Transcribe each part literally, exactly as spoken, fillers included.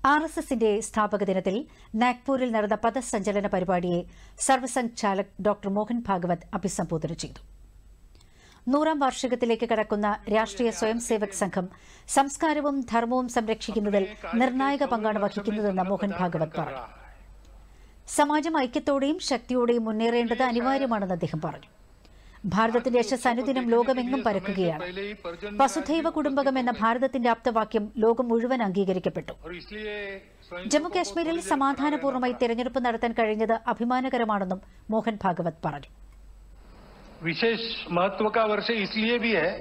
ആർ.എസ.ന്റെ സ്ഥാപക ദിനത്തിൽ നാഗ്പൂരിൽ നടന്ന പദസഞ്ചലന പരിപാടിയെ സർവസംഘ് ചാലക് ഡോക്ടർ മോഹൻ ഭാഗവത് അഭിസംബോധന ചെയ്തു. നൂറാം വാർഷികത്തിലേക്ക് കടക്കുന്ന രാഷ്ട്രീയ സ്വയം സേവക് സംഘം സംസ്കാരവും ധർമ്മവും സംരക്ഷിക്കുന്നതിൽ നിർണായക പങ്കാണ് വഹിക്കുന്നതെന്ന് മോഹൻ ഭാഗവത് പറഞ്ഞു. സമാജം ഐക്യത്തോടെയും ശക്തിയോടെയും മുന്നേറേണ്ടത് അനിവാര്യമാണെന്ന് അദ്ദേഹം പറഞ്ഞു. ഭാരതത്തിന്റെ യശസ് അനുദിനം ലോകമെങ്ങും പരക്കുകയാണ്. വസുധൈവ കുടുംബകം എന്ന ഭാരതത്തിന്റെ ആപ്തവാക്യം ലോകം മുഴുവൻ അംഗീകരിക്കപ്പെട്ടു. ജമ്മുകാശ്മീരിൽ സമാധാനപൂർണ്ണമായി തെരഞ്ഞെടുപ്പ് നടത്താൻ കഴിഞ്ഞത് അഭിമാനകരമാണെന്നും മോഹൻ ഭാഗവത് പറഞ്ഞു. विशेष महत्व का वर्ष इसलिए भी है,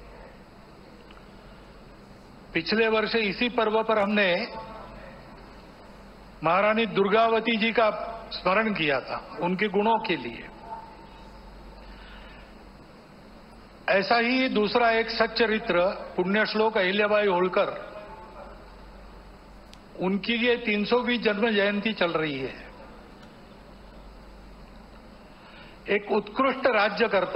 पिछले वर्ष इसी पर्व पर हमने महारानी दुर्गावती जी का स्मरण किया था उनके गुणों के लिए. ऐसा ही दूसरा एक सच्चरित्र पुण्य श्लोक अहिल्याबाई होलकर, उनकी ये तीन सौवीं जन्म जयंती चल रही है. एक उत्कृष्ट राज्यकर्ता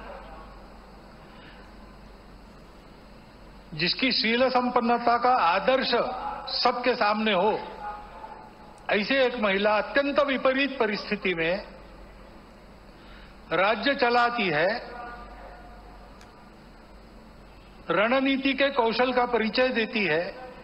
जिसकी शील संपन्नता का आदर्श सबके सामने हो, ऐसे एक महिला अत्यंत विपरीत परिस्थिति में राज्य चलाती है, रणनीति के कौशल का परिचय देती है.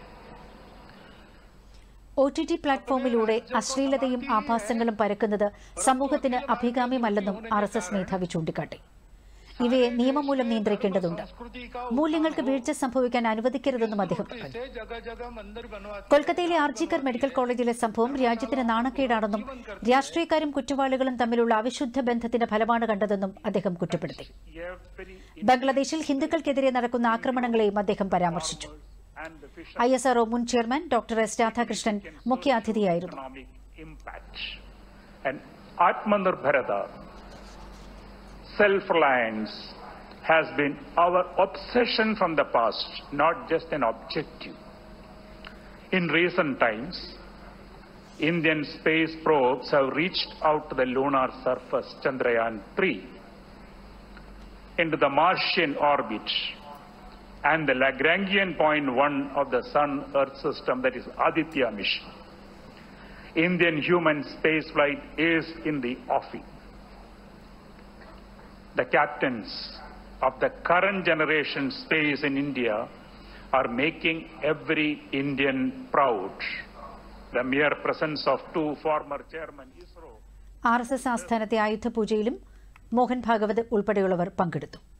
ഒ ടി ടി പ്ലാറ്റ്ഫോമിലൂടെ അശ്ലീലതയും ആഭാസങ്ങളും പരക്കുന്നത് സമൂഹത്തിന് അഭികാമ്യമല്ലെന്നും ആർ എസ് എസ് മേധാവി ചൂണ്ടിക്കാട്ടി. ഇവയെ നിയമം മൂലം നിയന്ത്രിക്കേണ്ടതുണ്ട്. മൂല്യങ്ങൾക്ക് വീഴ്ച സംഭവിക്കാൻ അനുവദിക്കരുതെന്നും അദ്ദേഹം പറഞ്ഞു. കൊൽക്കത്തയിലെ ആർജിക്കർ മെഡിക്കൽ കോളേജിലെ സംഭവം രാജ്യത്തിന് നാണക്കേടാണെന്നും രാഷ്ട്രീയക്കാരും കുറ്റവാളികളും തമ്മിലുള്ള അവിശുദ്ധ ബന്ധത്തിന്റെ ഫലമാണ് കണ്ടതെന്നും അദ്ദേഹം കുറ്റപ്പെടുത്തി. ബംഗ്ലാദേശിൽ ഹിന്ദുക്കൾക്കെതിരെ നടക്കുന്ന ആക്രമണങ്ങളെയും അദ്ദേഹം പരാമർശിച്ചു. ഐ എസ് ആർ ഒ മുൻ ചെയർമാൻ ഡോക്ടർ എസ് രാധാകൃഷ്ണൻ മുഖ്യാതിഥിയായിരുന്നു. Self-reliance has been our obsession from the past, not just an objective. In recent times, Indian space probes have reached out to the lunar surface, Chandrayaan three, into the Martian orbit, and the Lagrangian point one of the Sun-Earth system, that is Aditya mission. Indian human spaceflight is in the offing. The captains of the current generation space in India are making every Indian proud. The mere presence of two former chairmen ISRO. R S S ആസ്ഥാനത്തെ ആയുധ പൂജയിലും മോഹൻ ഭാഗവത് ഉൾപ്പെടെയുള്ളവർ പങ്കെടുത്തു.